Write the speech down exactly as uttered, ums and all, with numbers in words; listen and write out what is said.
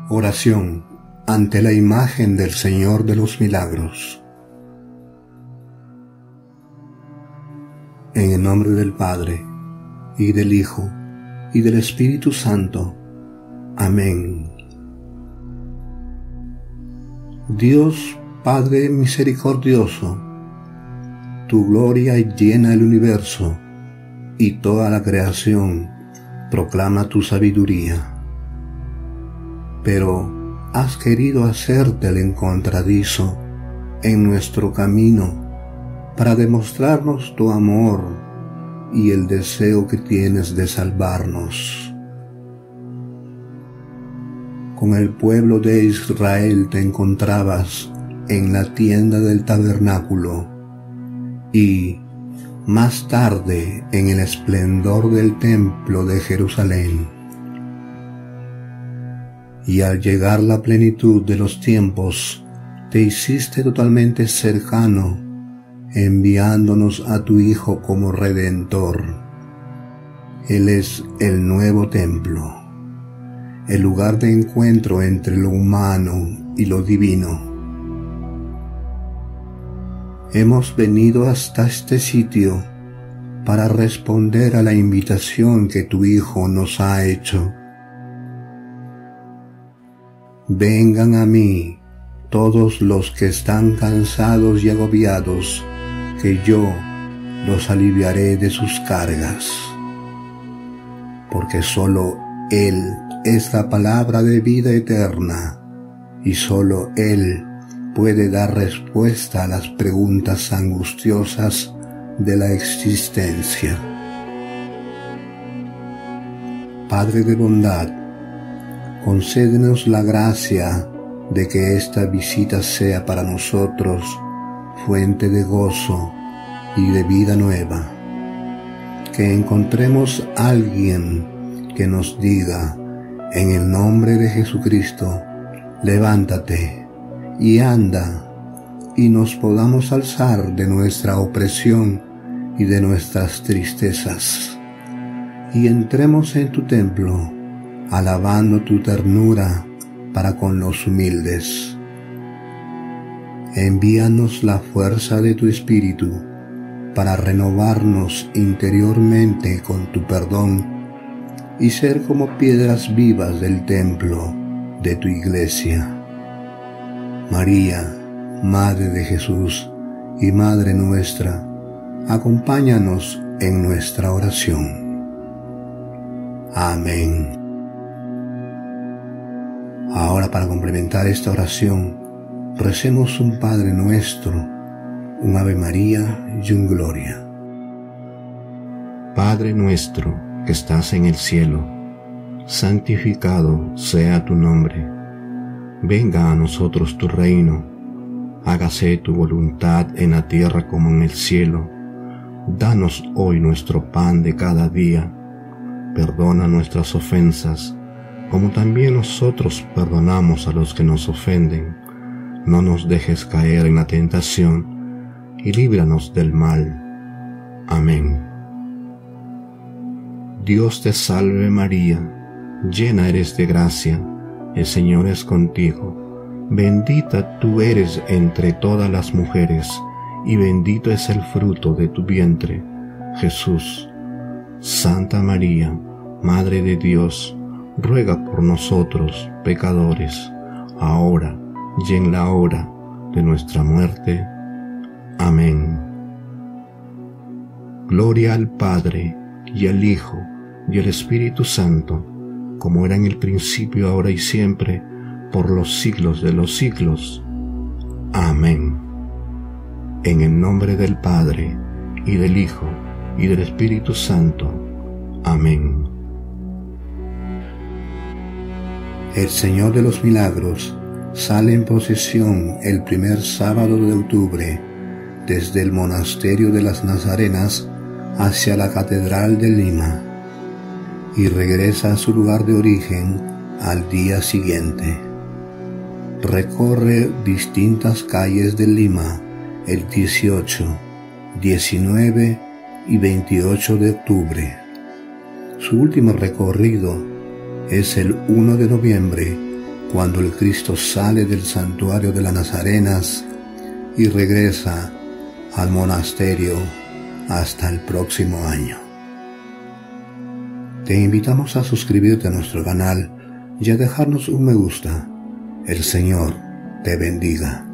Oración ante la imagen del Señor de los Milagros. En el nombre del Padre, y del Hijo, y del Espíritu Santo. Amén. Dios Padre misericordioso, tu gloria llena el universo, y toda la creación proclama tu sabiduría. Pero has querido hacerte el encontradizo en nuestro camino para demostrarnos tu amor y el deseo que tienes de salvarnos. Con el pueblo de Israel te encontrabas en la tienda del tabernáculo y, más tarde, en el esplendor del templo de Jerusalén. Y al llegar la plenitud de los tiempos, te hiciste totalmente cercano, enviándonos a tu Hijo como Redentor. Él es el nuevo templo, el lugar de encuentro entre lo humano y lo divino. Hemos venido hasta este sitio para responder a la invitación que tu Hijo nos ha hecho. Vengan a mí todos los que están cansados y agobiados, que yo los aliviaré de sus cargas. Porque solo Él es la palabra de vida eterna, y solo Él puede dar respuesta a las preguntas angustiosas de la existencia. Padre de bondad, concédenos la gracia de que esta visita sea para nosotros fuente de gozo y de vida nueva. Que encontremos a alguien que nos diga, en el nombre de Jesucristo, levántate y anda, y nos podamos alzar de nuestra opresión y de nuestras tristezas, y entremos en tu templo, alabando tu ternura para con los humildes. Envíanos la fuerza de tu Espíritu para renovarnos interiormente con tu perdón y ser como piedras vivas del templo de tu iglesia. María, Madre de Jesús y Madre nuestra, acompáñanos en nuestra oración. Amén. Ahora, para complementar esta oración, recemos un Padre Nuestro, un Ave María y un Gloria. Padre nuestro que estás en el cielo, santificado sea tu nombre. Venga a nosotros tu reino. Hágase tu voluntad en la tierra como en el cielo. Danos hoy nuestro pan de cada día. Perdona nuestras ofensas, como también nosotros perdonamos a los que nos ofenden. No nos dejes caer en la tentación, y líbranos del mal. Amén. Dios te salve María, llena eres de gracia, el Señor es contigo. Bendita tú eres entre todas las mujeres, y bendito es el fruto de tu vientre, Jesús. Santa María, Madre de Dios, ruega por nosotros, pecadores, ahora y en la hora de nuestra muerte. Amén. Gloria al Padre, y al Hijo, y al Espíritu Santo, como era en el principio, ahora y siempre, por los siglos de los siglos. Amén. En el nombre del Padre, y del Hijo, y del Espíritu Santo. Amén. El Señor de los Milagros sale en procesión el primer sábado de octubre desde el monasterio de las Nazarenas hacia la Catedral de Lima y regresa a su lugar de origen al día siguiente. Recorre distintas calles de Lima el dieciocho, diecinueve y veintiocho de octubre. Su último recorrido es el uno de noviembre, cuando el Cristo sale del santuario de las Nazarenas y regresa al monasterio hasta el próximo año. Te invitamos a suscribirte a nuestro canal y a dejarnos un me gusta. El Señor te bendiga.